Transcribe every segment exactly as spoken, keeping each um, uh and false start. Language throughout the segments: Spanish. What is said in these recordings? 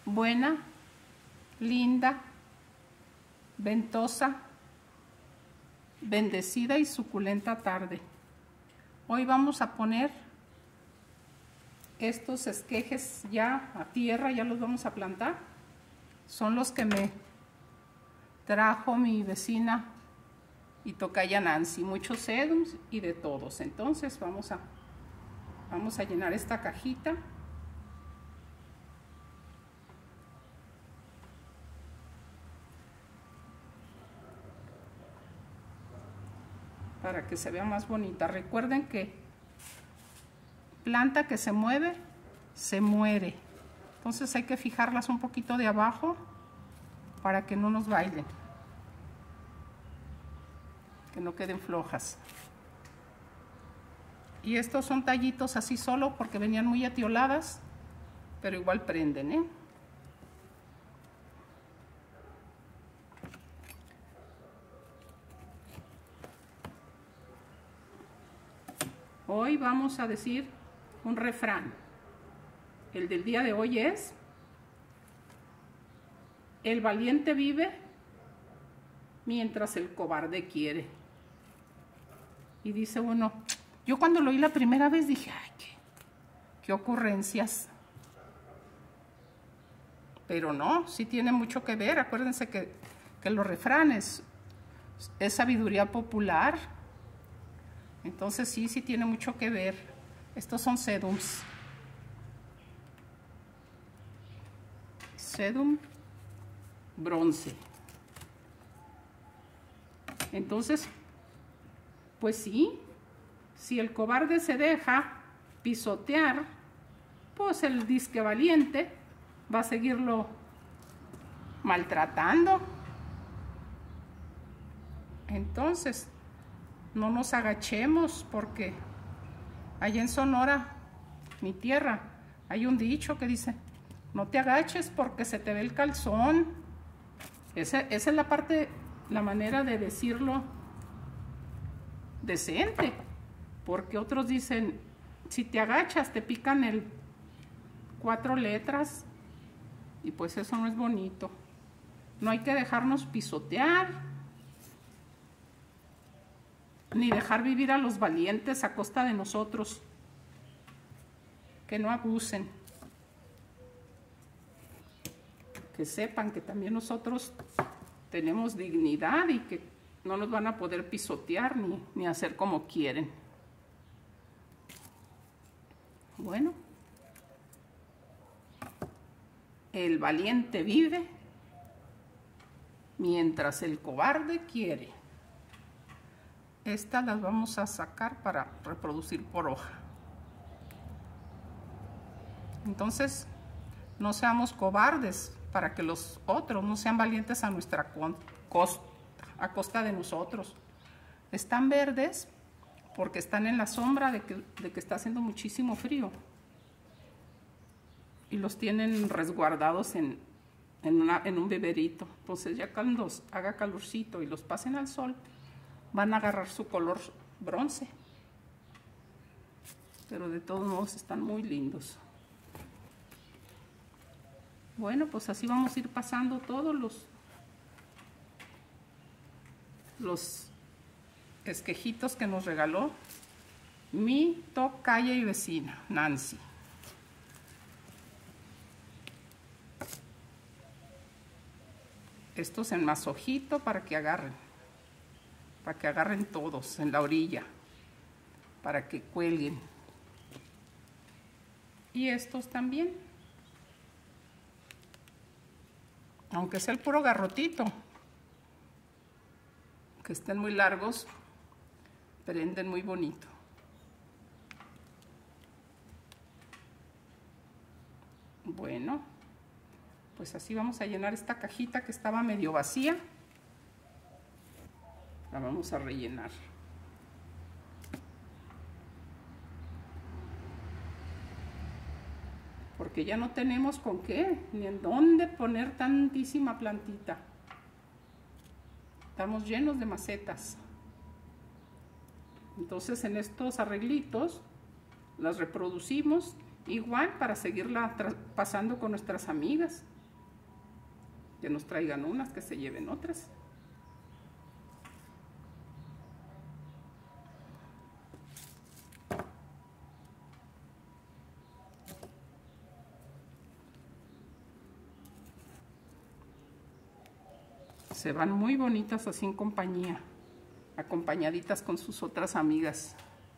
buena, linda, ventosa, bendecida y suculenta tarde. Hoy vamos a poner estos esquejes ya a tierra, ya los vamos a plantar. Son los que me trajo mi vecina y tocaya Nancy, muchos sedums y de todos. Entonces vamos a, vamos a llenar esta cajita. Para que se vea más bonita. Recuerden que planta que se mueve, se muere. Entonces hay que fijarlas un poquito de abajo para que no nos bailen, que no queden flojas. Y estos son tallitos así solo porque venían muy atioladas, pero igual prenden, ¿eh? Hoy vamos a decir un refrán. El del día de hoy es: el valiente vive mientras el cobarde quiere. Y dice uno, yo cuando lo oí la primera vez dije, ay, qué, qué ocurrencias. Pero no, sí tiene mucho que ver. Acuérdense que, que los refranes es sabiduría popular. Entonces sí, sí tiene mucho que ver. Estos son sedums. Sedum bronce. Entonces, pues sí, si el cobarde se deja pisotear, pues el disque valiente va a seguirlo maltratando. Entonces, no nos agachemos, porque allá en Sonora, mi tierra, hay un dicho que dice, no te agaches porque se te ve el calzón. Esa, esa es la parte, la manera de decirlo decente, porque otros dicen, si te agachas te pican el cuatro letras, y pues eso no es bonito. No hay que dejarnos pisotear, ni dejar vivir a los valientes a costa de nosotros. Que no abusen. Que sepan que también nosotros tenemos dignidad y que no nos van a poder pisotear ni, ni hacer como quieren. Bueno. El valiente vive mientras el cobarde quiere. Estas las vamos a sacar para reproducir por hoja. Entonces, no seamos cobardes para que los otros no sean valientes a nuestra costa, a costa de nosotros. Están verdes porque están en la sombra de que, de que está haciendo muchísimo frío. Y los tienen resguardados en, en, una, en un beberito. Entonces ya cuando haga calorcito y los pasen al sol, van a agarrar su color bronce. Pero de todos modos están muy lindos. Bueno, pues así vamos a ir pasando todos los, los esquejitos que nos regaló mi tocaya y vecina, Nancy. Estos en masojito para que agarren. Para que agarren todos en la orilla, para que cuelguen. Y estos también, aunque sea el puro garrotito, que estén muy largos, prenden muy bonito. Bueno, pues así vamos a llenar esta cajita que estaba medio vacía. La vamos a rellenar. Porque ya no tenemos con qué, ni en dónde poner tantísima plantita. Estamos llenos de macetas. Entonces en estos arreglitos las reproducimos igual para seguirla pasando con nuestras amigas. Que nos traigan unas, que se lleven otras. Se van muy bonitas así en compañía, acompañaditas con sus otras amigas.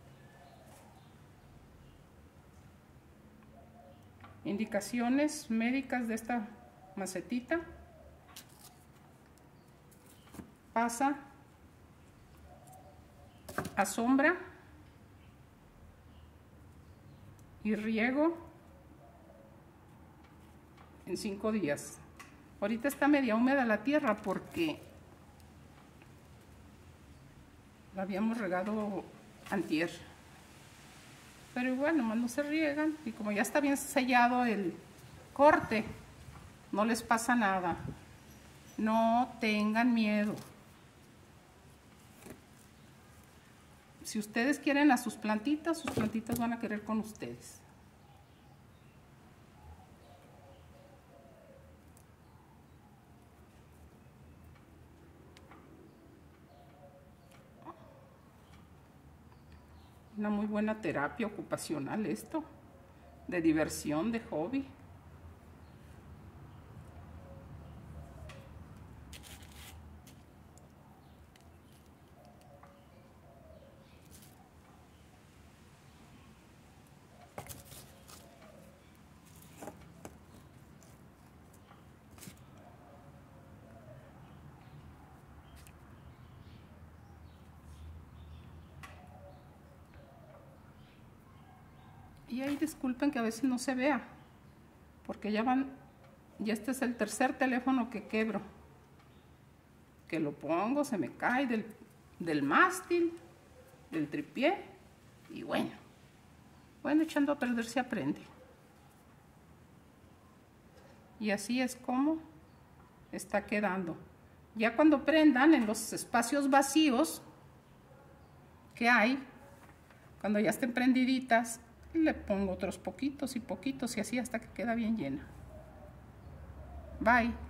Indicaciones médicas de esta macetita: pasa a sombra y riego en cinco días. Ahorita está media húmeda la tierra porque la habíamos regado antier. Pero igual, nomás no se riegan. Y como ya está bien sellado el corte, no les pasa nada. No tengan miedo. Si ustedes quieren a sus plantitas, sus plantitas van a querer con ustedes. Una muy buena terapia ocupacional esto, de diversión, de hobby. Y ahí disculpen que a veces no se vea, porque ya van, ya este es el tercer teléfono que quebro. Que lo pongo, se me cae del, del mástil, del tripié, y bueno, bueno, echando a perder se aprende. Y así es como está quedando. Ya cuando prendan en los espacios vacíos que hay, cuando ya estén prendiditas, le pongo otros poquitos y poquitos y así hasta que queda bien llena. Bye.